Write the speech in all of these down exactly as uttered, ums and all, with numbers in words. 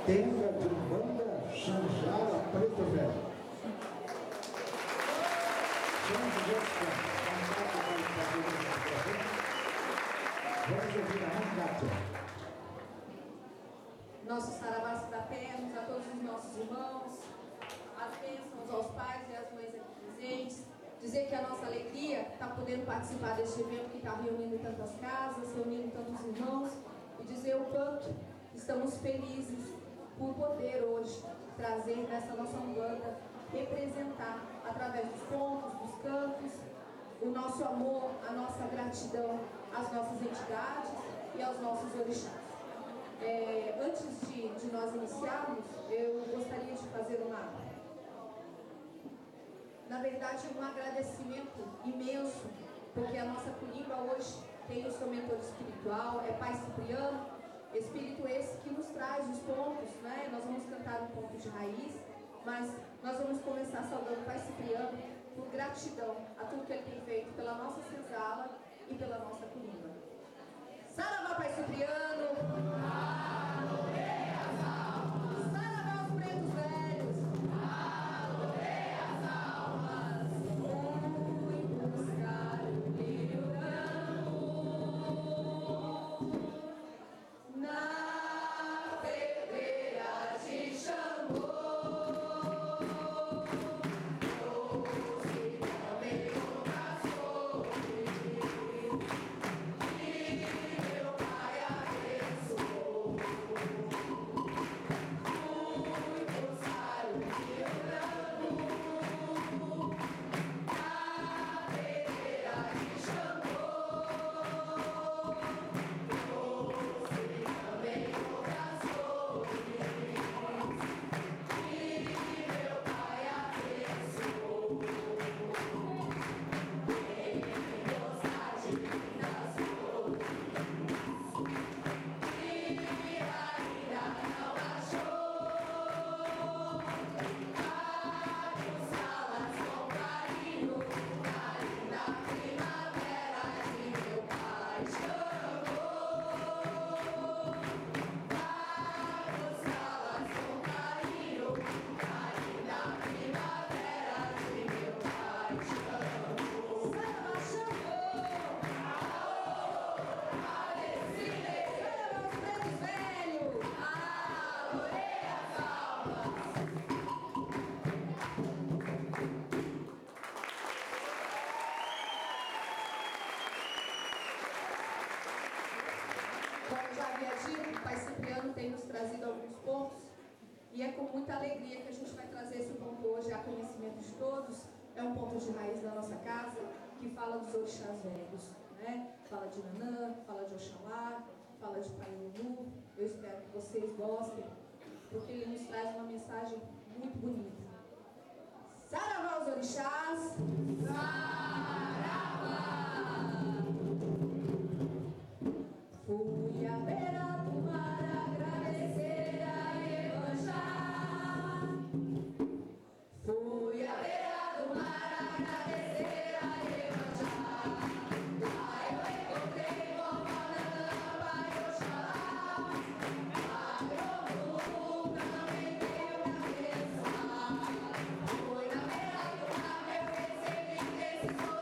Tenda de Umbanda Xanjara Preto Velho. Vamos ouvir a Rádio. Nossos saravás fraternos a todos os nossos irmãos, as bênçãos aos pais e às mães aqui presentes. Dizer que a nossa alegria está podendo participar deste evento que está reunindo tantas casas, reunindo tantos irmãos, e dizer o quanto estamos felizes por poder hoje trazer nessa nossa Umbanda, representar através dos pontos, dos cantos, o nosso amor, a nossa gratidão às nossas entidades e aos nossos orixás. É, antes de, de nós iniciarmos, eu gostaria de fazer uma, na verdade, um agradecimento imenso, porque a nossa Culimba hoje tem o seu mentor espiritual, é Pai Cipriano, espírito esse que nos traz os pontos, né? Nós vamos cantar um ponto de raiz, mas nós vamos começar saudando o Pai Cipriano por gratidão a tudo que ele tem feito pela nossa senzala e pela nossa Culimba. Saravá, Pai Cipriano! Alorei as almas! Saravá, os pretos velhos! Alorei as almas! Fui buscar o Rio Branco na pedreira de Xangô. Trouxe também um açougue que meu pai abençoou. Fui buscar o Rio Branco na pedreira de Xangô. Trouxe também um açougue que meu pai abençoou. Quem gostar de Minas flores e ainda não achou, vários salas com carinho, carinho da primavera de meu pai Xangô. Vários salas com carinho, carinho da primavera de meu pai Xangô. Samba Xangô! Alecine! Samba os pretos velhos! Alorei as almas! Como já havia dito, o Pai Cipriano tem nos trazido alguns pontos e é com muita alegria que a gente vai trazer esse ponto hoje a conhecimento de todos. É um ponto de raiz da nossa casa que fala dos orixás velhos, né? Fala de Nanã, fala de Oxalá, fala de Pai Lulu. Eu espero que vocês gostem, porque ele nos traz uma mensagem muito bonita. Saravá os orixás! Saravá! Fui à beira do mar agradecer a Iemanjá. Fui à beira do mar agradecer a Iemanjá. Lá eu encontrei vovó Nanã, pai Oxalá. Agrônomo também veio me abençoar. Foi na beira do mar eu recebi desses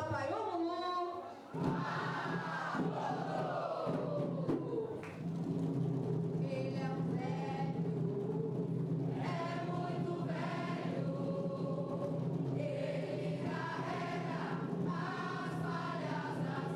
papai, ô Lulu. Ele é um velho, é muito velho. Ele carrega as falhas nas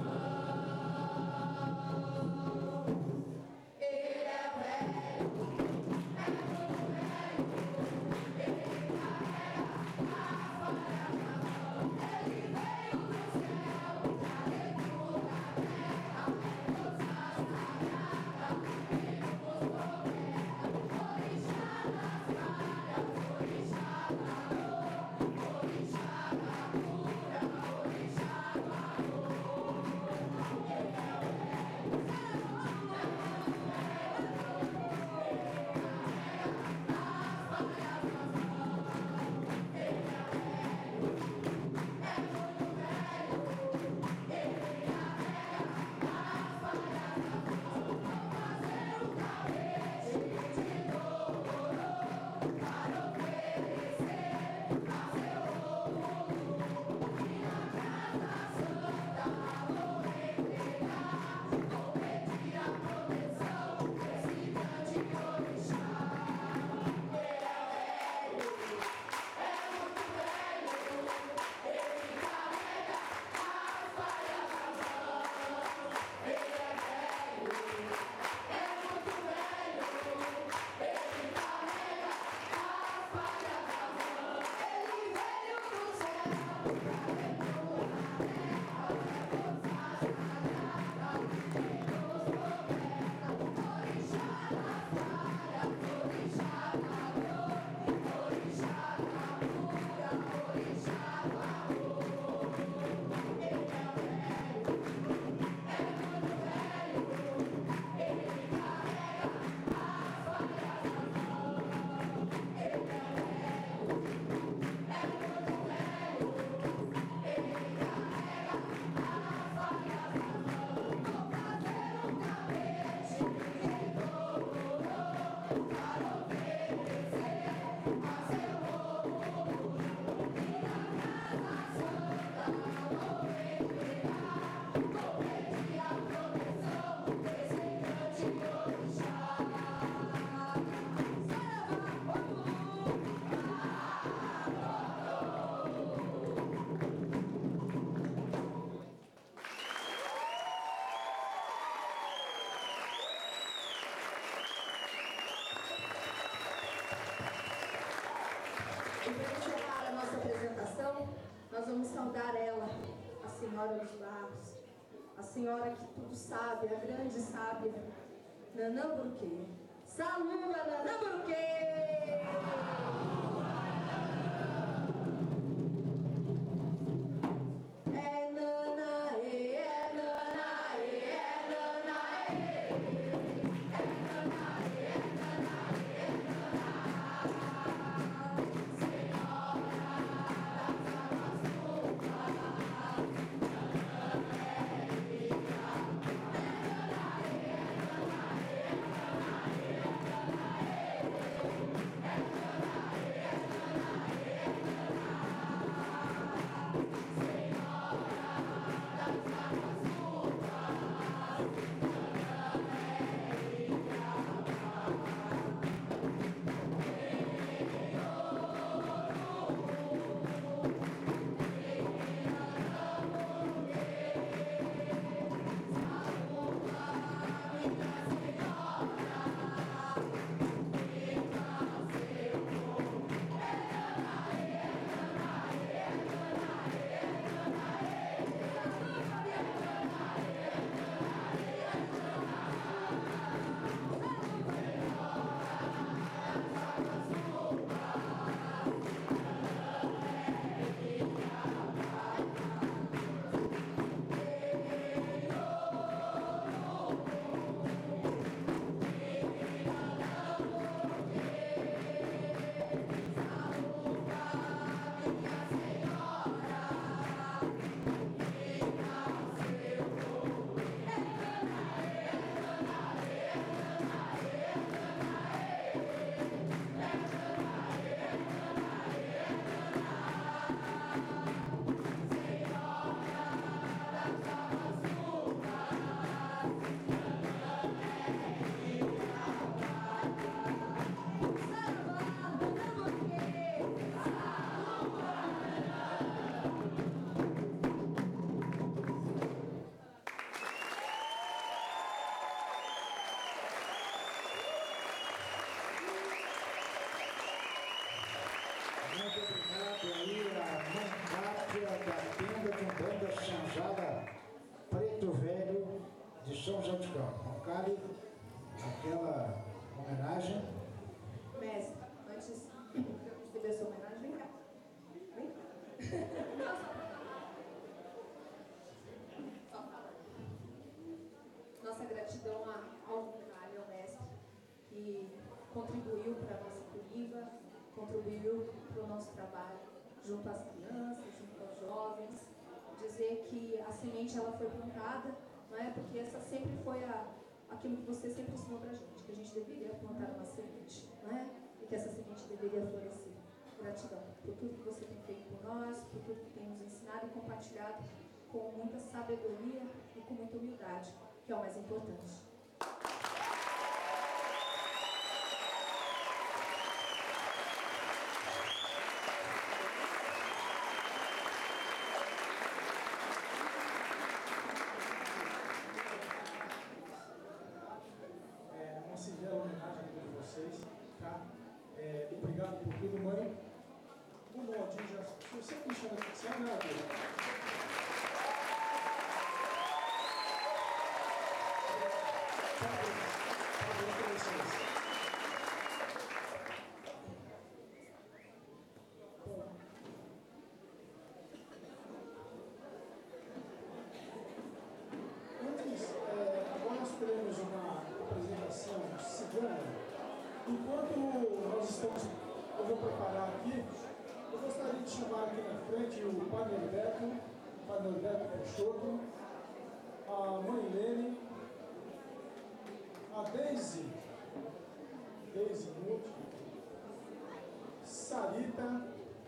mãos. Ele é velho, é muito velho. Ele carrega as falhas nas mãos. Ele veio do céu, pra dentro da terra, forças sagradas, ele nos protege. Orixá das falhas, orixá da dor, orixá da cura, orixá do amor. Ele é o velho, E para encerrar a nossa apresentação, nós vamos saudar ela, a Senhora dos Barros, a Senhora que tudo sabe, a grande sábia, Nanã Burquê. Saluda, Nanã Burquê! É Nana, é, é Nana, é, é Nana, é, é Nana, é, Nana, é, Nana, Senhora das águas turvas, Nana é rica, é Nana, é, Nana, é, Nana, é, Nana, é, é Nana, é. cabe aquela homenagem. Mestre, antes de eu receber a sua homenagem, vem cá. Vem cá. Só falar. Nossa gratidão ao Caio, ao mestre, que contribuiu para a nossa Curiba, contribuiu para o nosso trabalho junto às crianças, junto aos jovens. Dizer que a semente ela foi plantada, não é? Porque essa sempre foi a, aquilo que você sempre ensinou para a gente, que a gente deveria plantar uma semente, não é? E que essa semente deveria florescer. Gratidão por tudo que você tem feito por nós, por tudo que tem nos ensinado e compartilhado com muita sabedoria e com muita humildade, que é o mais importante. Tá? É, obrigado por tudo, mãe. O Modinho já. Se você me chama de atenção, né, Adê? Antes, é, agora nós teremos uma apresentação cigana. Enquanto nós estamos, eu vou preparar aqui, eu gostaria de chamar aqui na frente o Padre Alberto, o Padre Alberto Peixoto, a mãe Lene, a Deise, Deise Nutt, Sarita,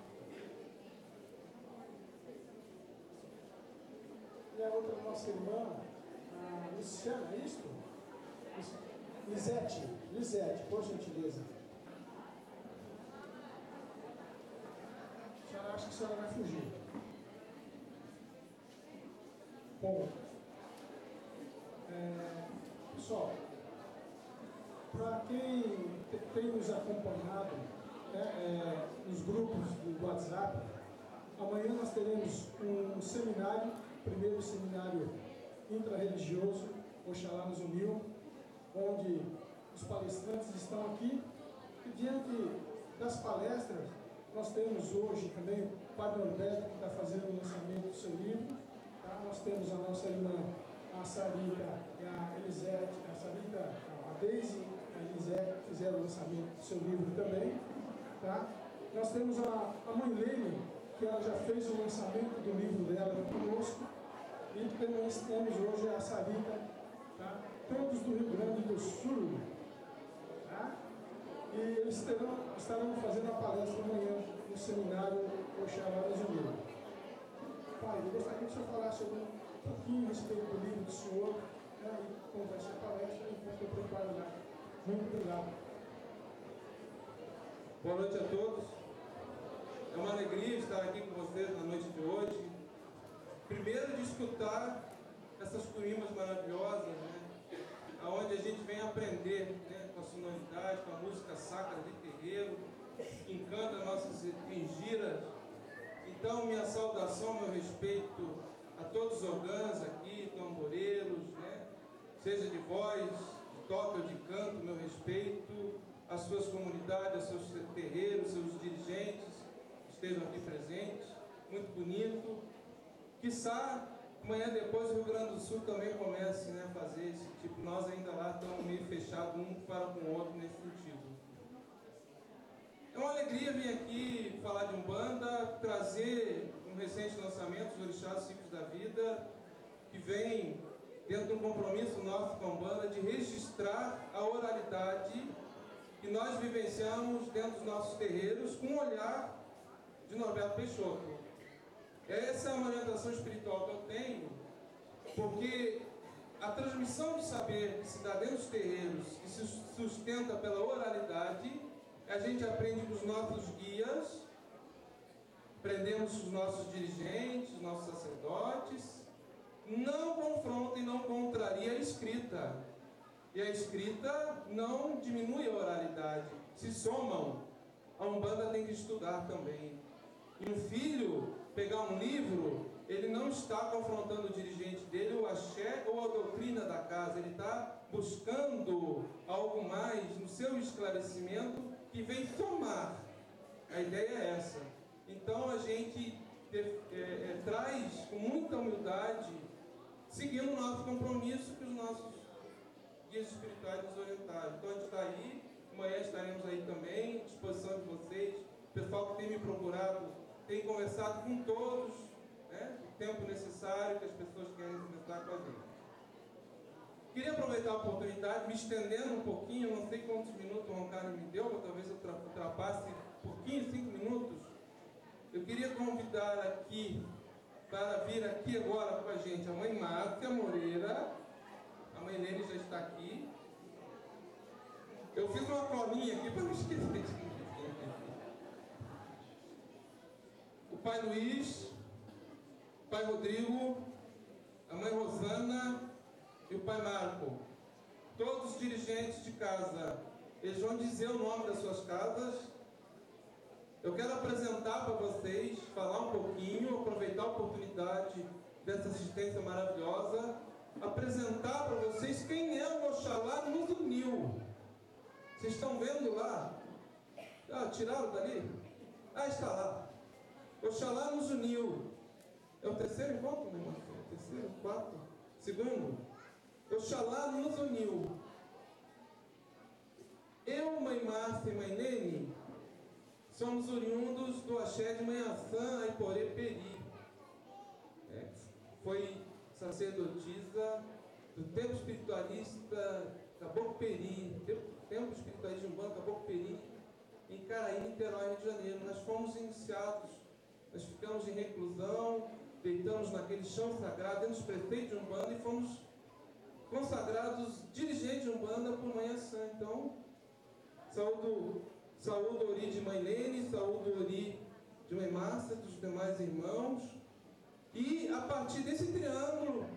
e a outra nossa irmã, a Luciana, é isso? Lisete, Lisete, por gentileza. A senhora acha que a senhora vai fugir? Bom, é, pessoal, para quem tem nos acompanhado, né, é, nos grupos do WhatsApp, amanhã nós teremos um seminário, primeiro seminário intra-religioso, Oxalá nos uniu, onde os palestrantes estão aqui, e diante das palestras, nós temos hoje também o Padre Norberto, que está fazendo o lançamento do seu livro, tá? Nós temos a nossa irmã, a Sarita e a Elisete, a Sarita, a Deise e a Elisete, que fizeram o lançamento do seu livro também, tá? Nós temos a, a mãe Lene, que ela já fez o lançamento do livro dela conosco, e temos, temos hoje a Sarita, tá? Todos do Rio Grande do Sul, tá? E eles terão, estarão fazendo a palestra amanhã no seminário Oxalá nos uniu. Pai, eu gostaria que o senhor falasse sobre um pouquinho a respeito do livro do senhor, né, e como vai ser a palestra, enquanto eu preparo lá. Muito obrigado. Boa noite a todos. É uma alegria estar aqui com vocês na noite de hoje. Primeiro de escutar essas curimas maravilhosas, né? Onde a gente vem aprender, né, com a sonoridade, com a música sacra de terreiro, que encanta nossas fingiras. Então, minha saudação, meu respeito a todos os orgãs aqui, tamboreiros, né, seja de voz, de toque ou de canto, meu respeito às suas comunidades, aos seus terreiros, seus dirigentes que estejam aqui presentes. Muito bonito. Quiçá amanhã depois o Rio Grande do Sul também comece, né, a fazer esse tipo. Nós ainda lá estamos meio fechados um para com o outro nesse sentido. É uma alegria vir aqui falar de Umbanda, trazer um recente lançamento, Os Orixás Ciclos da Vida, que vem dentro de um compromisso nosso com a Umbanda de registrar a oralidade que nós vivenciamos dentro dos nossos terreiros com o olhar de Norberto Peixoto. Essa é uma orientação espiritual que eu tenho, porque a transmissão de saber que se dá dentro dos terreiros, que se sustenta pela oralidade, a gente aprende com os nossos guias, aprendemos com os nossos dirigentes, os nossos sacerdotes, não confronta e não contraria a escrita. E a escrita não diminui a oralidade, se somam. A Umbanda tem que estudar também. E um filho pegar um livro, ele não está confrontando o dirigente dele, o axé ou a doutrina da casa, ele está buscando algo mais no seu esclarecimento que vem somar. A ideia é essa. Então a gente é, é, traz com muita humildade, seguindo o nosso compromisso que os nossos guias espirituais nos orientaram. Então a gente está aí, amanhã estaremos aí também, à disposição de vocês. O pessoal que tem me procurado, tem conversado com todos, né, o tempo necessário que as pessoas querem conversar com a gente. Queria aproveitar a oportunidade, me estendendo um pouquinho, não sei quantos minutos o Roncalho me deu, mas talvez eu ultrapasse um pouquinho, cinco minutos. Eu queria convidar aqui, para vir aqui agora com a gente, a mãe Márcia Moreira. A mãe Nene já está aqui. Eu fiz uma colinha aqui para não esquecer. O pai Luiz, o pai Rodrigo, a mãe Rosana e o pai Marco. Todos os dirigentes de casa. Eles vão dizer o nome das suas casas. Eu quero apresentar para vocês, falar um pouquinho, aproveitar a oportunidade dessa assistência maravilhosa, apresentar para vocês quem é o Oxalá nos uniu. Vocês estão vendo lá? Ah, tiraram dali? Ah, está lá. Oxalá nos uniu. É o terceiro encontro, meu irmão? É o terceiro, quarto, segundo? Oxalá nos uniu. Eu, mãe Márcia e mãe Nene, somos oriundos do axé de Manhaçã, Aiporê, Peri. É, foi sacerdotisa do Templo Espiritualista Caboclo Peri, Templo Espiritualista de Umbanda Caboclo Peri, em Caraí, Niterói, Rio de Janeiro. Nós fomos iniciados, nós ficamos em reclusão, deitamos naquele chão sagrado, dentro dos preceitos de Umbanda e fomos consagrados dirigentes de Umbanda por Manhaçã. Então, saúdo, saúdo Ori de mãe Lene, saúdo Ori de mãe Márcia, dos demais irmãos. E a partir desse triângulo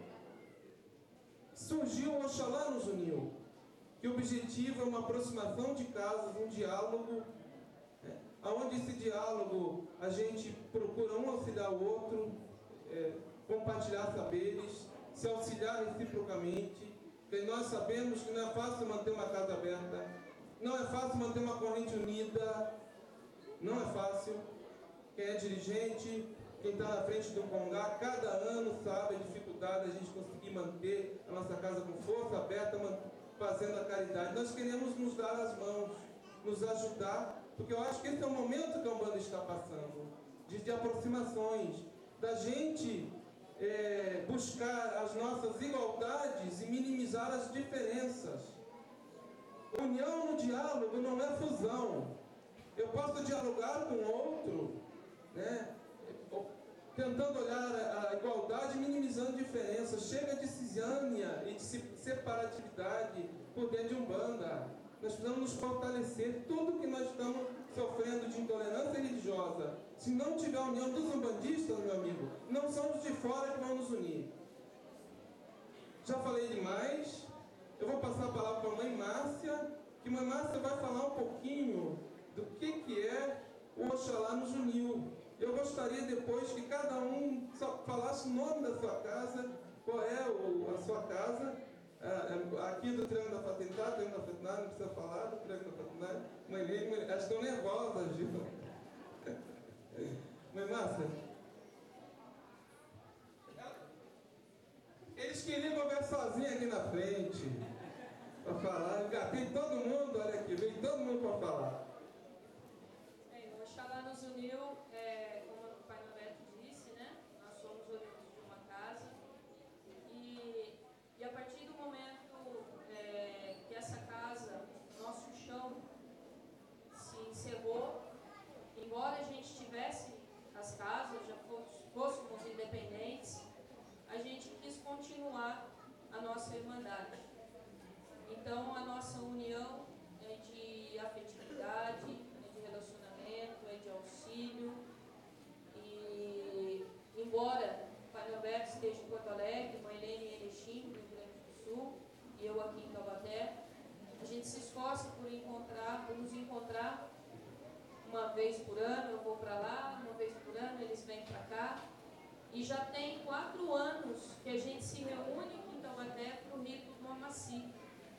surgiu o Oxalá nos uniu, que o objetivo é uma aproximação de casas, um diálogo, né, onde esse diálogo a gente procura um auxiliar o outro, é, compartilhar saberes, se auxiliar reciprocamente, porque nós sabemos que não é fácil manter uma casa aberta, não é fácil manter uma corrente unida, não é fácil. Quem é dirigente, quem está na frente do Congá, cada ano sabe a dificuldade de a gente conseguir manter a nossa casa com força aberta, fazendo a caridade. Nós queremos nos dar as mãos, nos ajudar, porque eu acho que esse é o momento que a Umbanda está passando, de, de aproximações, da gente é, buscar as nossas igualdades e minimizar as diferenças. União no diálogo não é fusão. Eu posso dialogar com outro, né, tentando olhar a igualdade e minimizando diferenças. Chega de cisânia e de separatividade por dentro de Umbanda. Nós precisamos nos fortalecer. Tudo que nós estamos sofrendo de intolerância religiosa, se não tiver a união dos umbandistas, meu amigo, não são os de fora que vão nos unir. Já falei demais. Eu vou passar a palavra para a mãe Márcia, que a mãe Márcia vai falar um pouquinho do que, que é o Oxalá nos uniu. Eu gostaria depois que cada um só falasse o nome da sua casa, qual é o, a sua casa, ah, aqui do Triângulo da Fatentá, Triângulo da Fatentá, não precisa falar do Triângulo da Fatentá. Mãe Lene, mãe, elas estão nervosas, viu? Mãe Márcia, eles queriam conversar sozinhos aqui na frente, para falar. Eu gatei todo mundo, olha aqui, veio todo mundo para falar. Bem, o Oxalá nos uniu, é, como o pai Norberto disse, né? Nós somos oriundos de uma casa. E, e a partir do momento é, que essa casa, nosso chão, se encerrou, embora a gente tivesse as casas, já fôssemos independentes, a gente quis continuar a nossa irmandade. Então, a nossa união é de afetividade, é de relacionamento, é de auxílio. E, embora o pai Roberto esteja em Porto Alegre, mãe Helene em Erechim, no Rio Grande do Sul, e eu aqui em Taubaté, a gente se esforça por encontrar, por nos encontrar uma vez por ano. Eu vou para lá, uma vez por ano eles vêm para cá. E já tem quatro anos que a gente se reúne aqui em Taubaté para o rito do Amaci.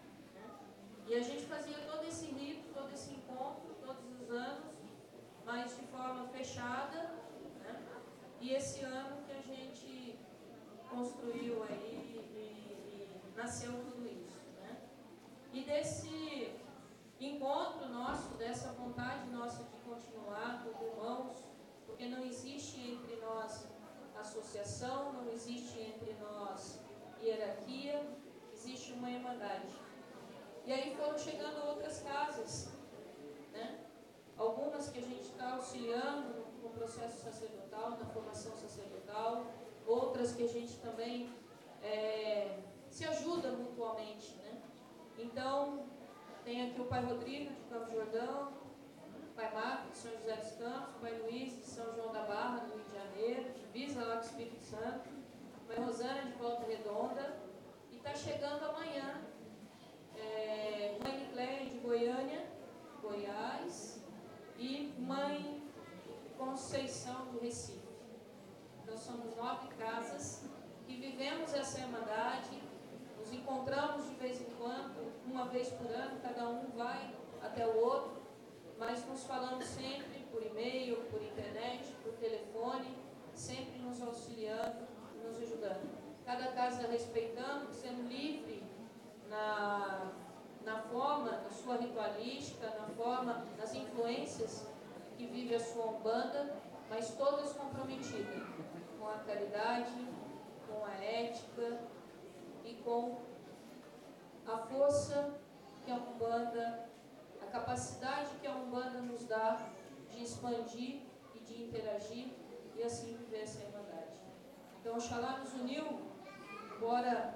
fechada, né? E esse ano que a gente construiu aí e, e nasceu tudo isso, né? E desse encontro nosso, dessa vontade nossa de continuar como irmãos, porque não existe entre nós associação, não existe entre nós hierarquia, existe uma irmandade. E aí foram chegando outras casas, né? Algumas que a gente está auxiliando no processo sacerdotal, na formação sacerdotal, outras que a gente também é, se ajuda mutuamente, né? Então, tem aqui o Pai Rodrigo de Campo Jordão, o Pai Marco de São José dos Campos, o Pai Luiz de São João da Barra, no Rio de Janeiro, divisa lá com o Espírito Santo, a Mãe Rosana de Volta Redonda, e está chegando amanhã é, Mãe Nicléia de Goiânia, Goiás, e Mãe Conceição de Recife. Então somos nove casas que vivemos essa irmandade, nos encontramos de vez em quando, uma vez por ano, cada um vai até o outro, mas nos falamos sempre por e-mail, por internet, por telefone, sempre nos auxiliando, nos ajudando. Cada casa respeitando, sendo livre na, na forma, na sua ritualística, na forma, nas influências que vive a sua Umbanda, mas todas comprometidas com a caridade, com a ética e com a força que a Umbanda, a capacidade que a Umbanda nos dá de expandir e de interagir e assim viver essa irmandade. Então, Oxalá nos uniu, embora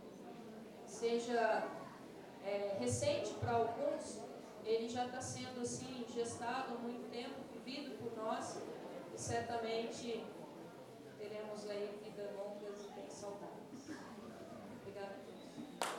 seja é, recente para alguns, ele já está sendo assim gestado há muito tempo, vivido por nós, e certamente teremos aí vidas longas e bem saudáveis. Obrigada a todos.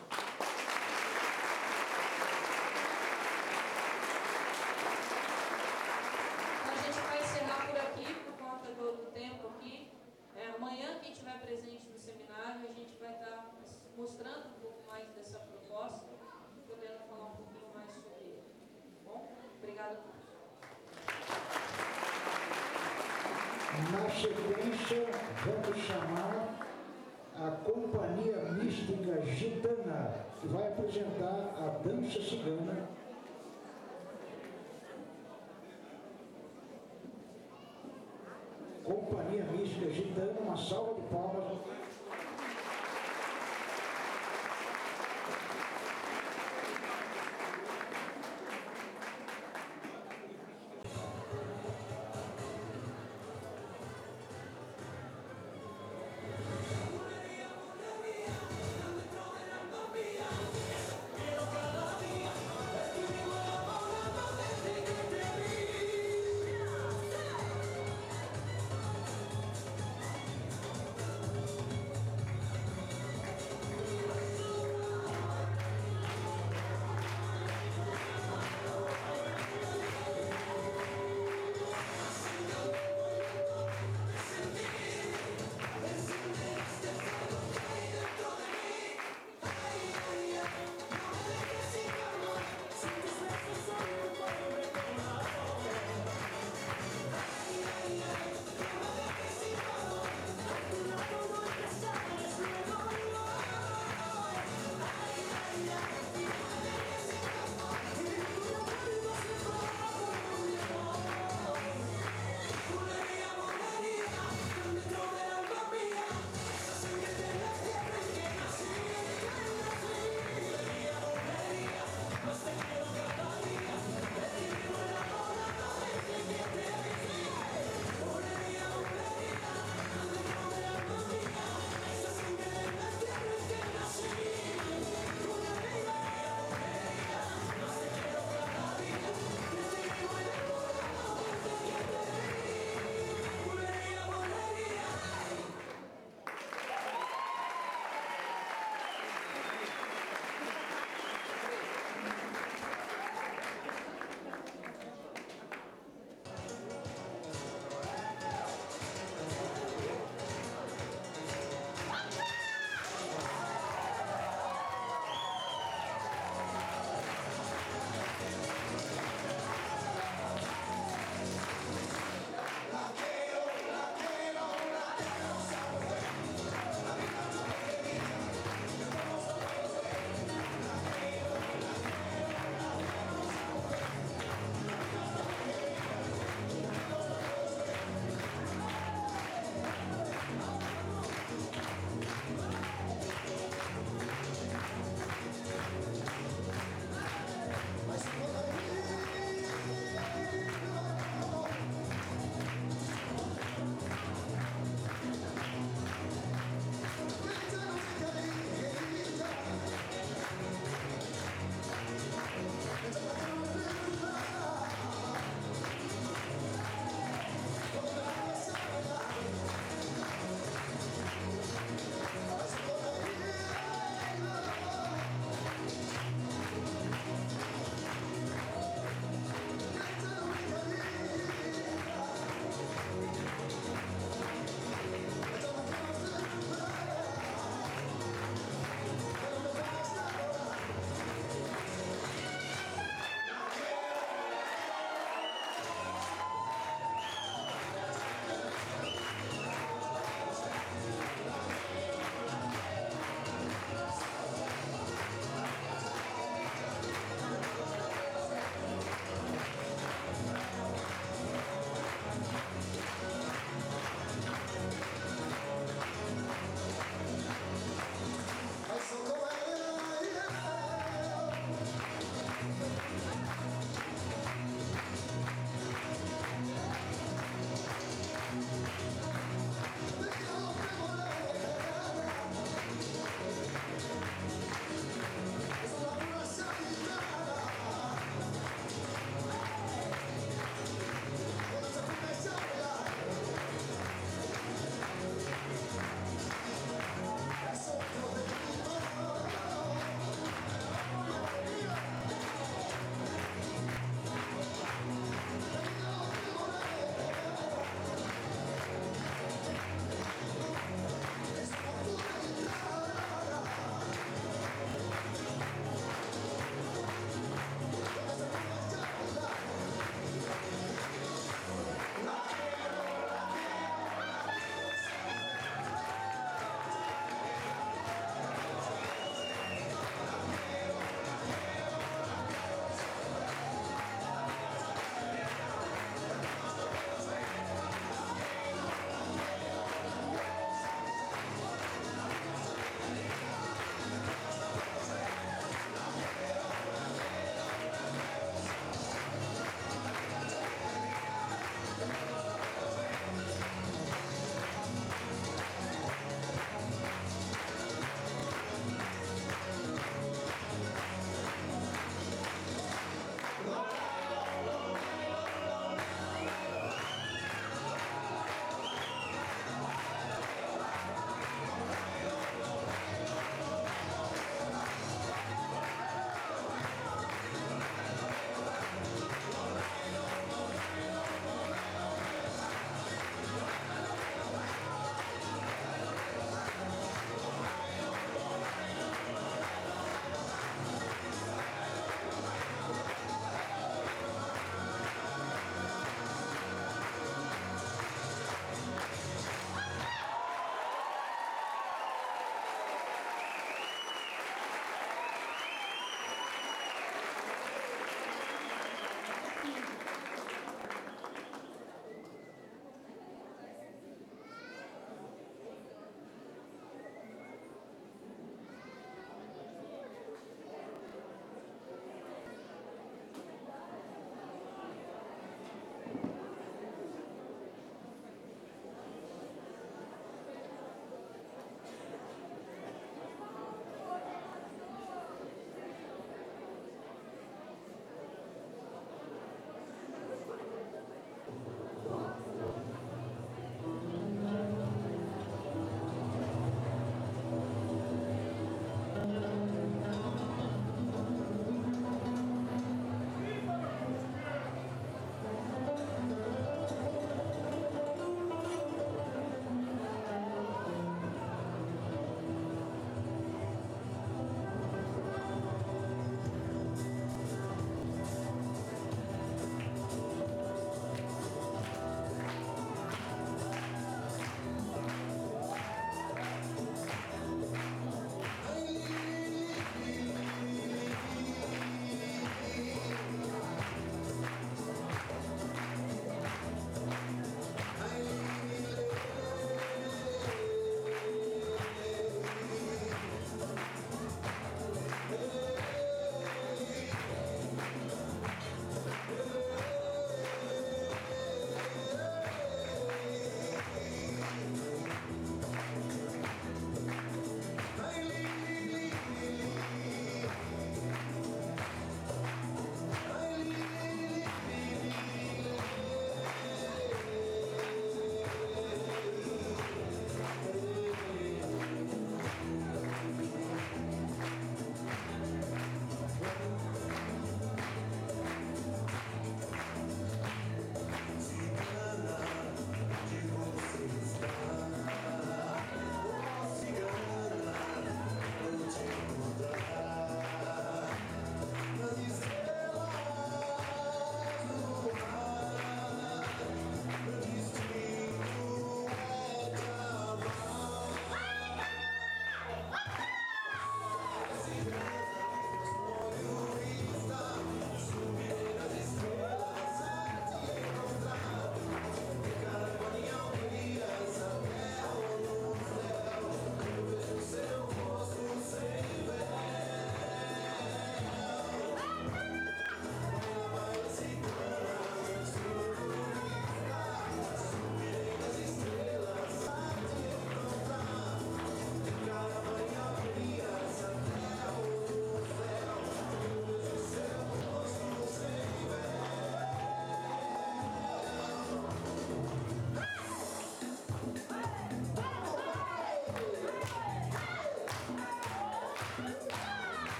Então a gente vai encerrar por aqui, por conta do, do tempo aqui. É, amanhã, quem estiver presente no seminário, a gente vai estar mostrando um pouco mais dessa proposta, podendo falar um pouquinho mais sobre ele. Tá bom? Obrigada a todos. Na sequência, vamos chamar a Companhia Mística Gitana, que vai apresentar a dança cigana. Companhia Mística Gitana, uma salva de palmas.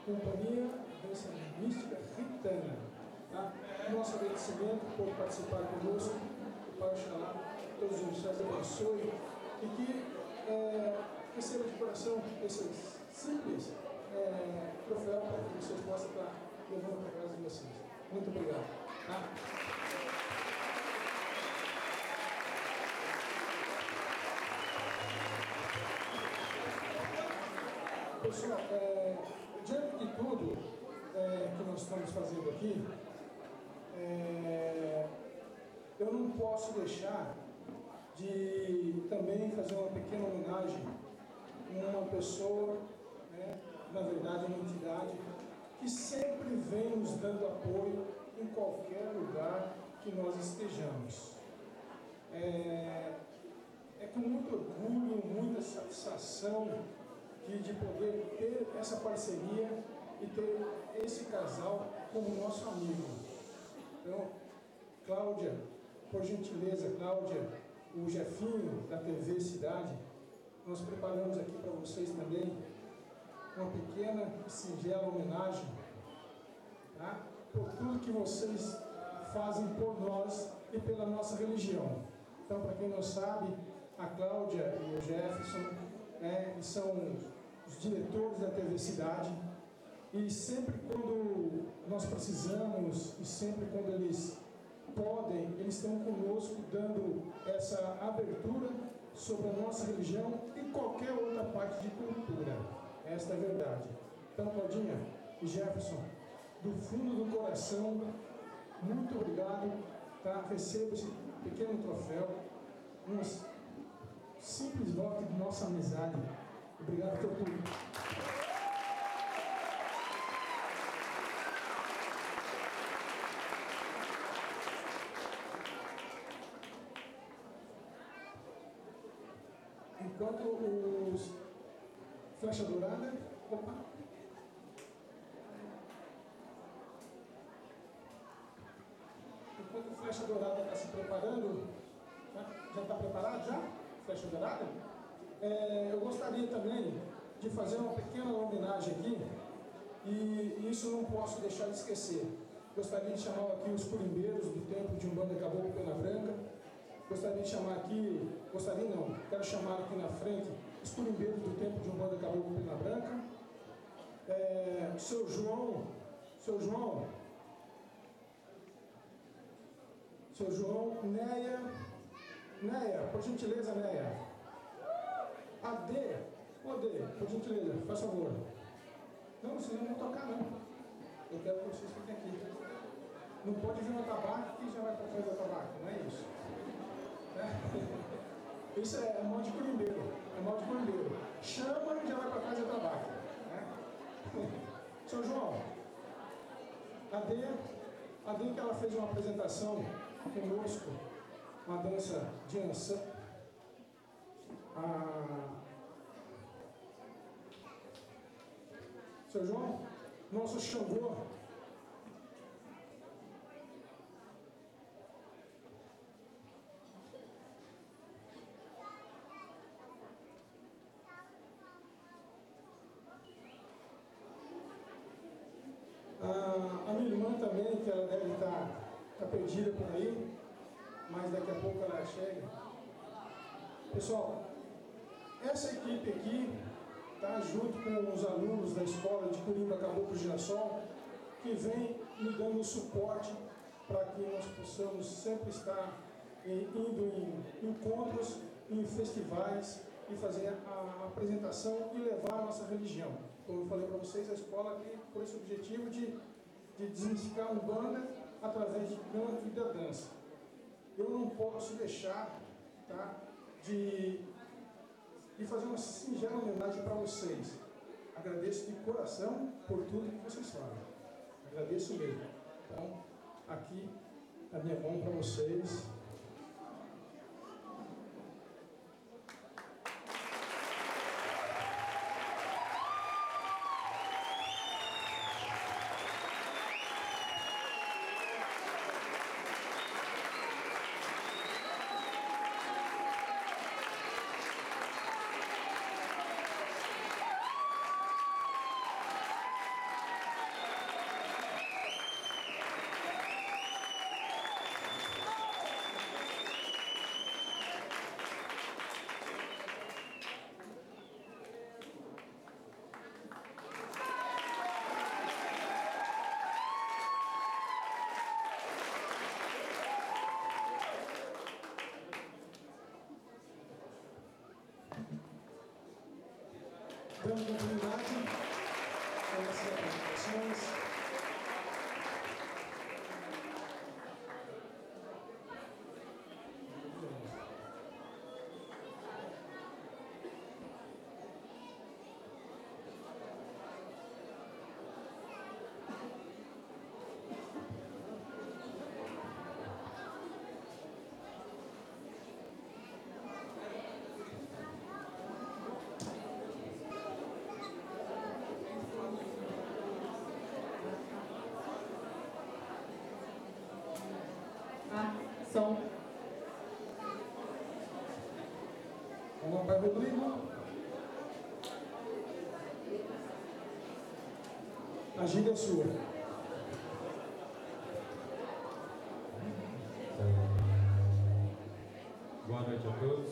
Companhia Dança Mística Ritana. Tá? Nosso agradecimento por participar conosco. O Pai Oxalá, todos os orixás abençoe e que é, receba de coração esse simples é, troféu para que vocês possam estar levando para casa de vocês. Muito obrigado. Tá? Pessoal, é, diante de tudo é, que nós estamos fazendo aqui, é, eu não posso deixar de também fazer uma pequena homenagem a uma pessoa, né, na verdade uma entidade, que sempre vem nos dando apoio em qualquer lugar que nós estejamos. É, é com muito orgulho, muita satisfação de, de poder ter essa parceria e ter esse casal como nosso amigo. Então, Cláudia, por gentileza, Cláudia, o Jefinho da T V Cidade, nós preparamos aqui para vocês também uma pequena e singela homenagem, tá? Por tudo que vocês fazem por nós e pela nossa religião. Então, para quem não sabe, a Cláudia e o Jefferson, né, são os diretores da T V Cidade, e sempre quando nós precisamos e sempre quando eles podem, eles estão conosco dando essa abertura sobre a nossa religião e qualquer outra parte de cultura. Esta é a verdade. Então, Claudinha e Jefferson, do fundo do coração, muito obrigado, tá? Receba esse pequeno troféu, um simples voto de nossa amizade. Obrigado por tudo. Enquanto os Flecha Dourada, opa, enquanto o Flecha Dourada está se preparando, já está preparado já? Flecha Dourada? É, eu gostaria também de fazer uma pequena homenagem aqui, e isso não posso deixar de esquecer. Gostaria de chamar aqui os curimbeiros do Templo de Umbanda Caboclo Pena Branca. Gostaria de chamar aqui, gostaria não, quero chamar aqui na frente os curimbeiros do Templo de Umbanda Caboclo Pena Branca. É, seu João, seu João, seu João, Neia, Neia, por gentileza, Neia. A D, ô D, por gentileza, faz favor. Não, vocês não vão tocar não. Eu quero que vocês fiquem aqui. Não pode vir no tabaco que já vai para trás do tabaco, não é isso? É. Isso é, é mal de curimbeiro, é mal de curimbeiro. Chama e já vai para casa do tabaco. Né? Seu João, a D, a D que ela fez uma apresentação conosco, uma dança de ançã. Ah, seu João, nosso Xangô, a, a minha irmã também, que ela deve estar, estar perdida por aí, mas daqui a pouco ela chega. Pessoal, essa equipe aqui está junto com os alunos da escola de Curimba Caboclo Girassol, que vem me dando suporte para que nós possamos sempre estar eh, indo em encontros, em festivais e fazer a, a apresentação e levar a nossa religião. Como eu falei para vocês, a escola tem por esse objetivo de, de desmistificar a Umbanda através de canto e da dança. Eu não posso deixar, tá, de, de fazer uma singela homenagem para vocês. Agradeço de coração por tudo que vocês fazem. Agradeço mesmo. Então, aqui a minha mão para vocês. dando continuidade a essas apresentações. Som. Vamos para o Rodrigo. A gira é sua. Boa noite a todos.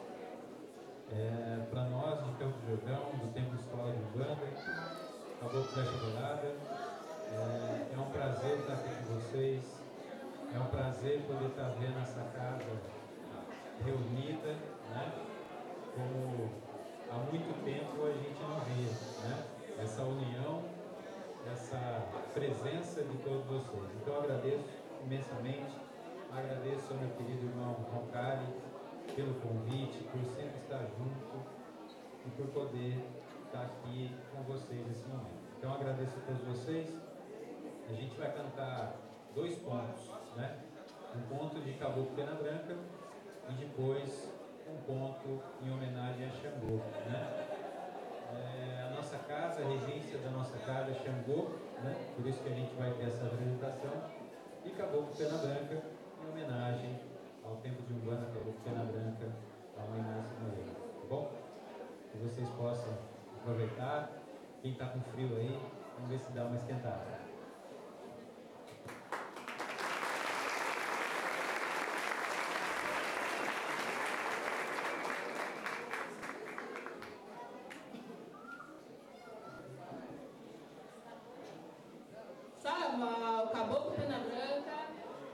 É, para nós, de Campo do Jordão, do Templo Escola de Umbanda, Caboclo da Dourada, é, é um prazer estar aqui com vocês. É um prazer poder estar vendo essa casa reunida, né? Como há muito tempo a gente não via, né? Essa união, essa presença de todos vocês. Então eu agradeço imensamente, agradeço ao meu querido irmão Roncari pelo convite, por sempre estar junto e por poder estar aqui com vocês nesse momento. Então eu agradeço a todos vocês. A gente vai cantar dois pontos, né? Um ponto de Caboclo Pena Branca e depois um ponto em homenagem a Xangô, né? É, a nossa casa, a regência da nossa casa é Xangô, né? Por isso que a gente vai ter essa apresentação. E Caboclo Pena Branca em homenagem ao tempo de Umbanda, Caboclo Pena Branca, a mãe Márcia Moreira, tá bom? Que vocês possam aproveitar. Quem está com frio aí, vamos ver se dá uma esquentada. Salva o Caboclo Pena Branca.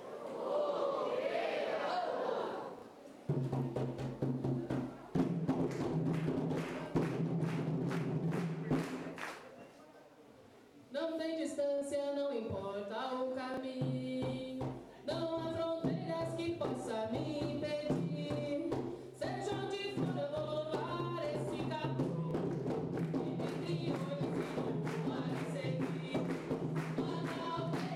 Não tem distância, não importa o caminho. Não há fronteiras que possa me impedir. Seja onde for, eu vou louvar esse caboclo. E entre olhos e não vou seguir. Manda o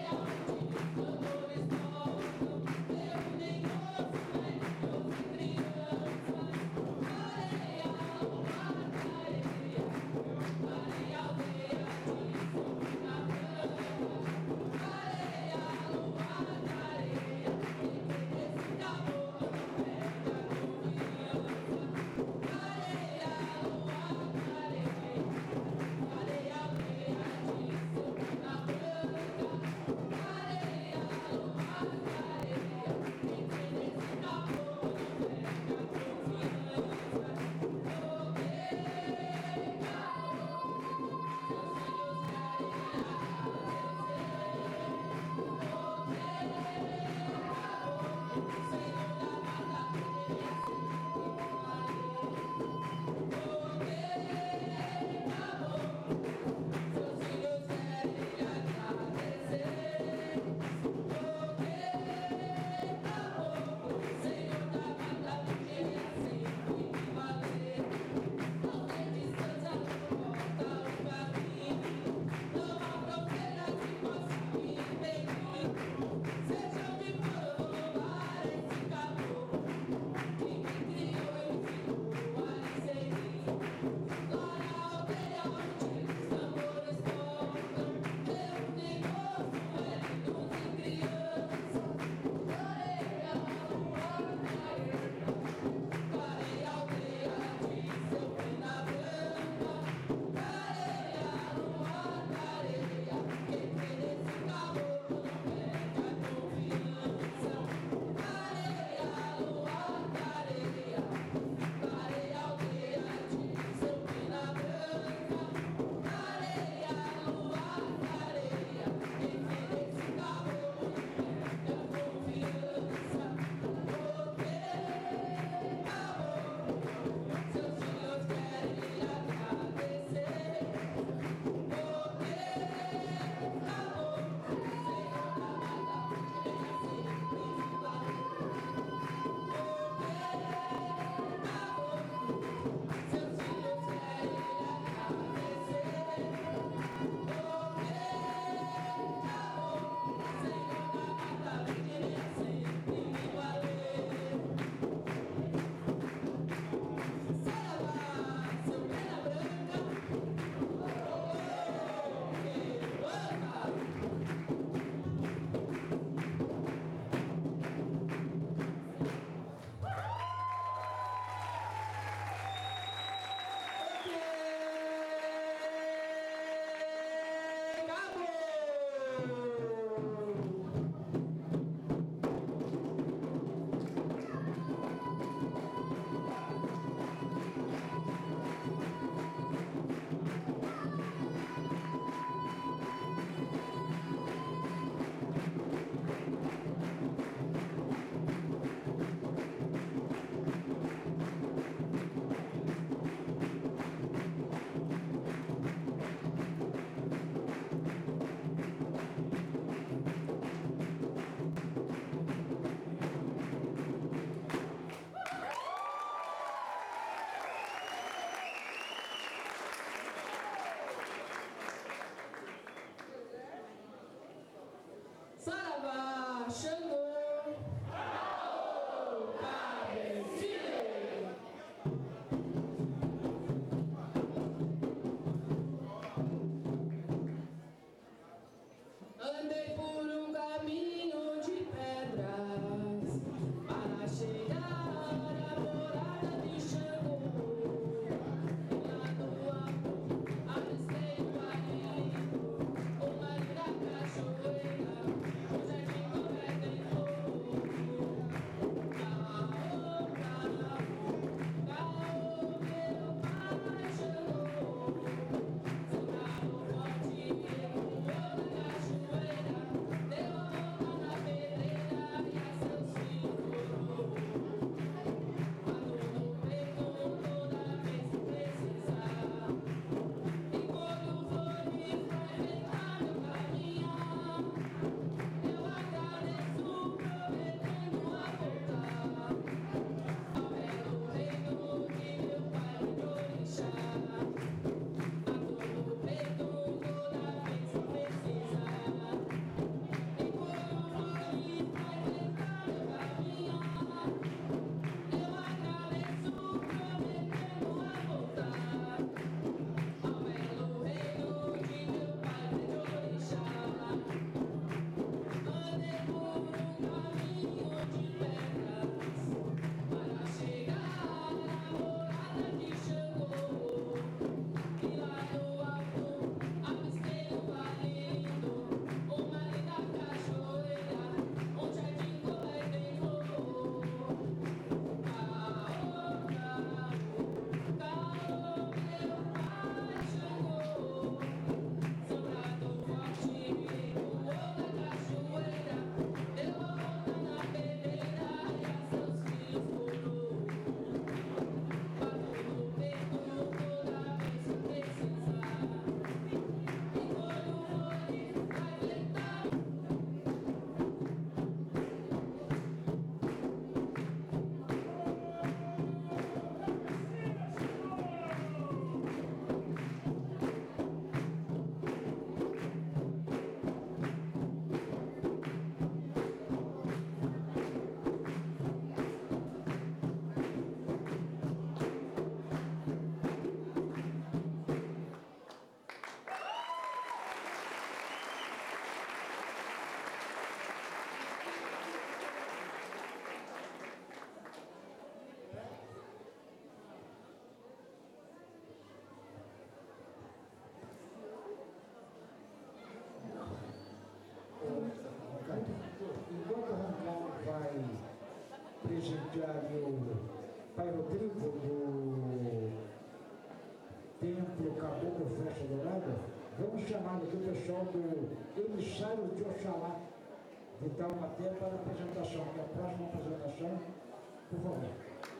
ali o Pai Rodrigo do Templo Caboclo Flecha Dourada, vamos chamar aqui o pessoal do Emissário de Oxalá de Taubaté para a apresentação, que é a próxima apresentação, por favor.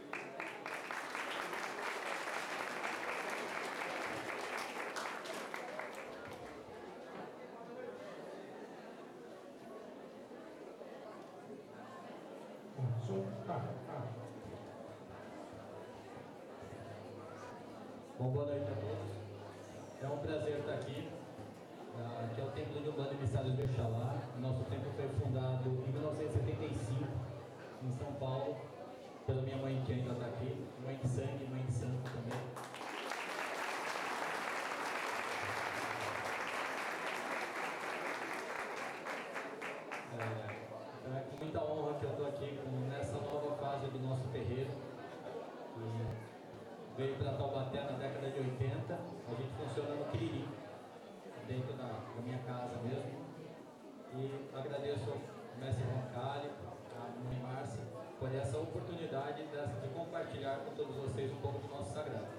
Bom, boa noite a todos. É um prazer estar aqui. Aqui é o Templo de Umbanda Emissários de Oxalá. Nosso templo foi fundado em mil novecentos e setenta e cinco, em São Paulo, pela minha mãe, que ainda está aqui, mãe de sangue, mãe de santo também. É, então é com muita honra que eu estou aqui com, nessa nova fase do nosso terreiro. E veio para Taubaté na década de oitenta, a gente funciona no Quiriri, dentro da, da minha casa mesmo. E agradeço ao mestre Roncalli, a mãe Márcia, por essa oportunidade de, de compartilhar com todos vocês um pouco do nosso sagrado.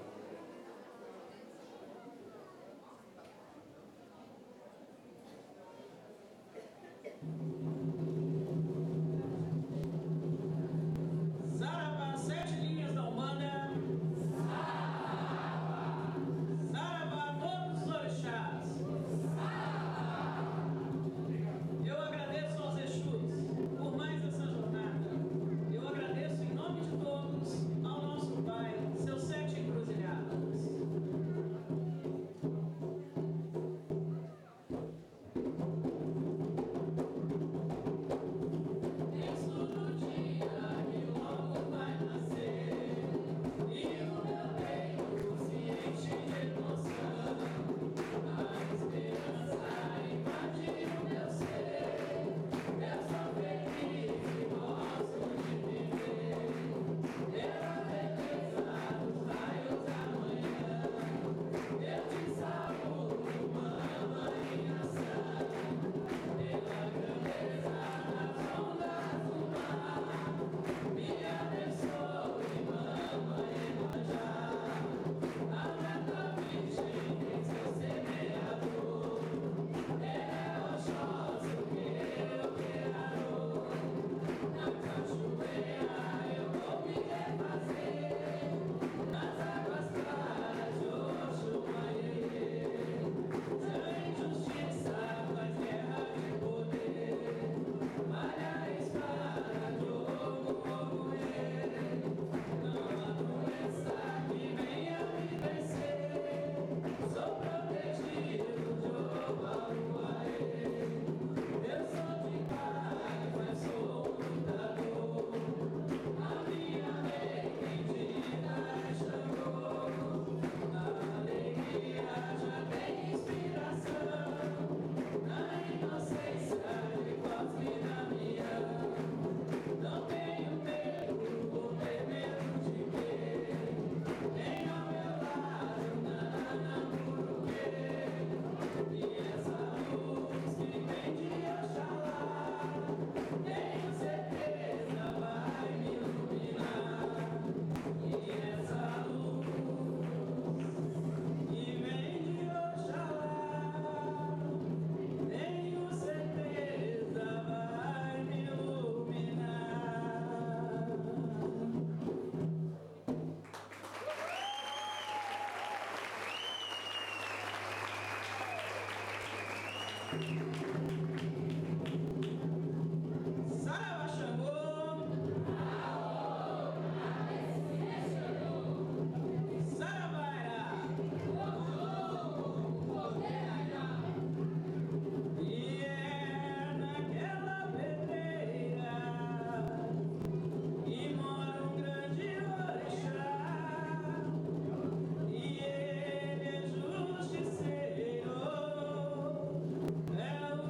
É o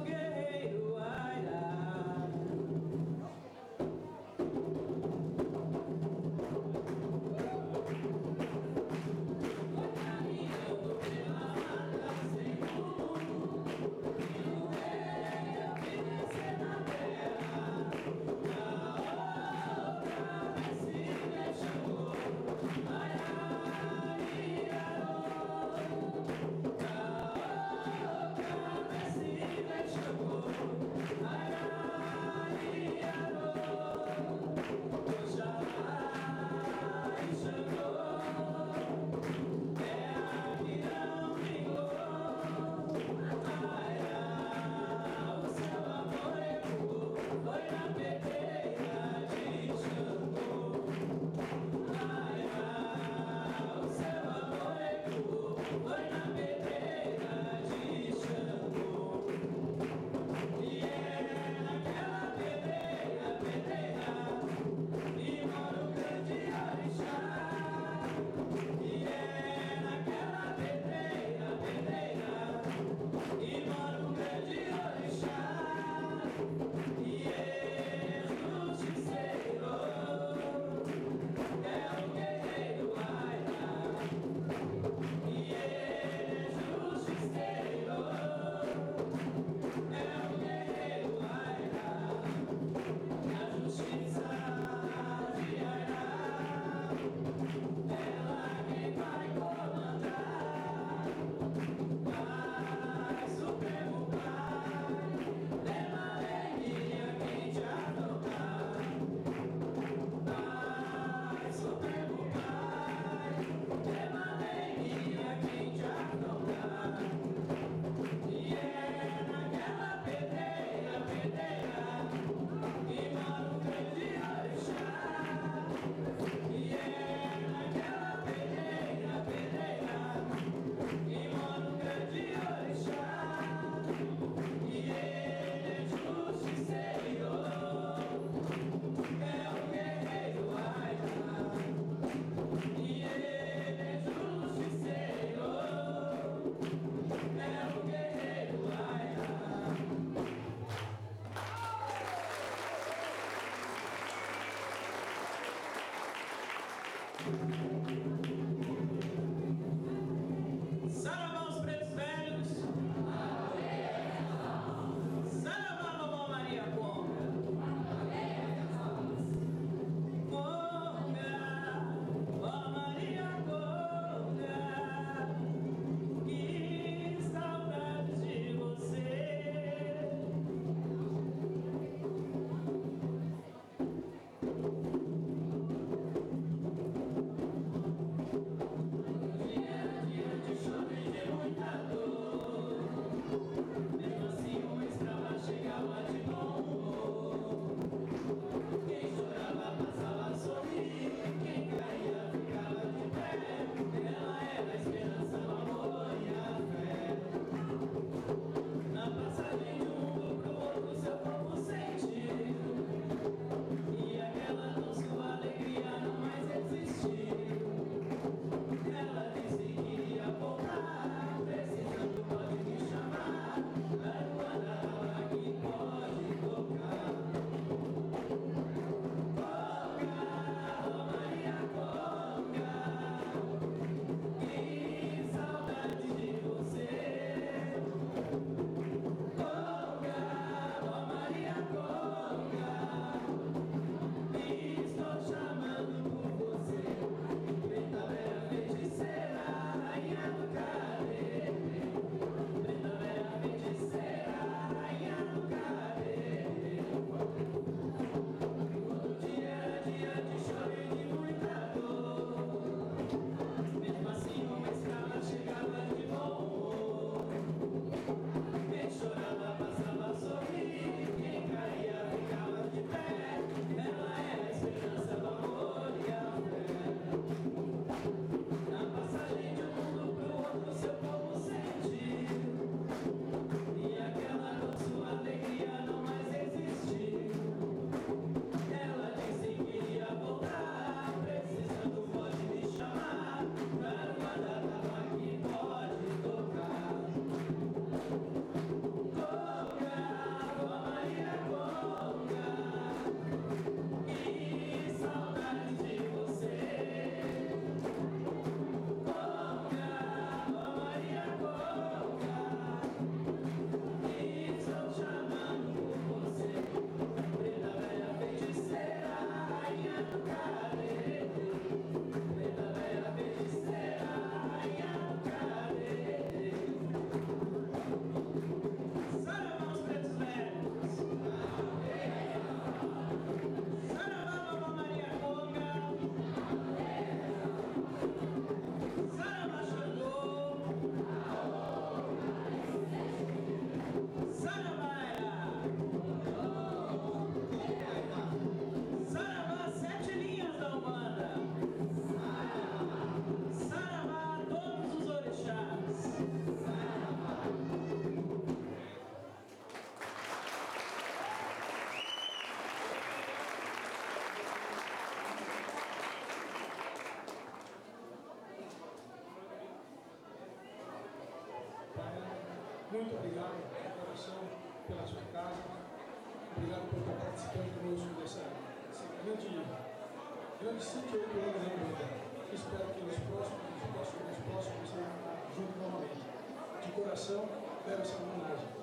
muito obrigado de coração pela sua casa. Obrigado por estar participando conosco dessa, desse grande, grande sítio oito anos em Umbanda. Espero que nos próximos, nos próximos, nos próximos, você junto novamente. De coração, quero essa homenagem.